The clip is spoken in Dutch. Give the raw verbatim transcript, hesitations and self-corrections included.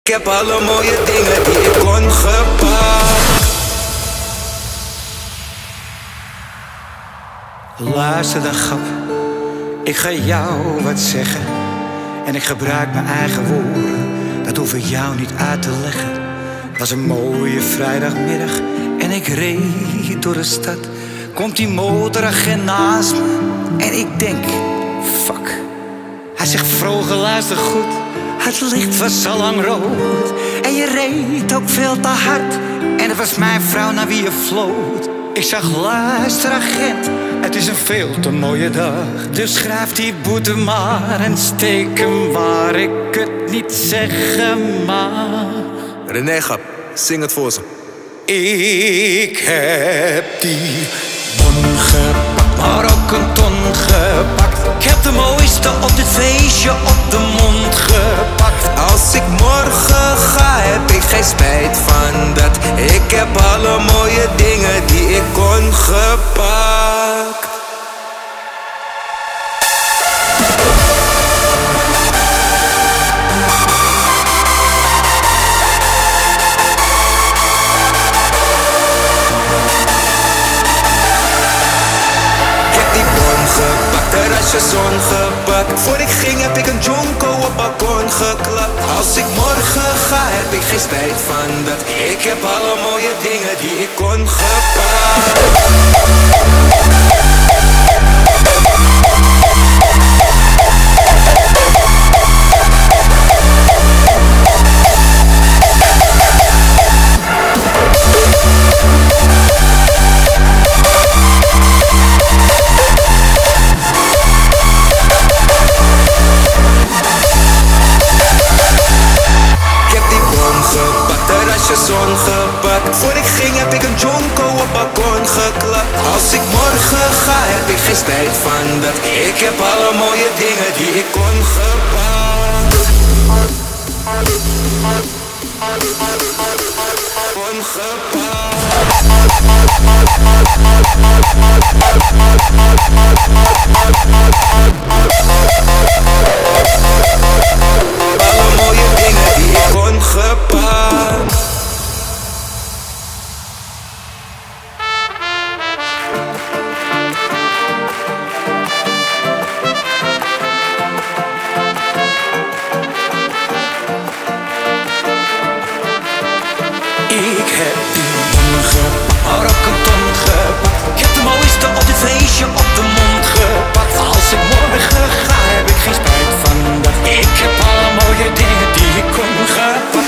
Ik heb alle mooie dingen die ik kon gepakt. Luister dan, grap, ik ga jou wat zeggen. En ik gebruik mijn eigen woorden, dat hoef ik jou niet uit te leggen. Het was een mooie vrijdagmiddag en ik reed door de stad. Komt die motoragent naast me en ik denk, fuck. Hij zegt, vroeger luister goed, het licht was al lang rood. En je reed ook veel te hard en het was mijn vrouw naar wie je floot. Ik zag, luister agent, het is een veel te mooie dag. Dus schrijf die boete maar en steek hem waar ik het niet zeggen mag. René Gap, zing het voor ze. Ik heb die bon gepakt, maar ook een ton gepakt. Ik heb de mooiste op dit feestje op de mond gepakt. Als ik morgen ga, heb ik geen spijt van dat. Ik heb alle mooie dingen die ik kon gepakt. Terrasjes ongepakt. Voor ik ging heb ik een jonko op balkon geklapt. Als ik morgen ga heb ik geen spijt van dat. Ik heb alle mooie dingen die ik kon gepakt. Ongepakt. Voor ik ging heb ik een jonko op balkon geklapt. Als ik morgen ga heb ik geen spijt van dat. Ik heb alle mooie dingen die ik kon gepakt. Alle mooie dingen die ik kon gepakt. Ik heb die bon gepakt, maar ook een ton gepakt. Ik heb de mooiste op dit feestje op de mond gepakt. Als ik morgen ga heb ik geen spijt van dat. Ik heb alle mooie dingen die ik kon gepakt.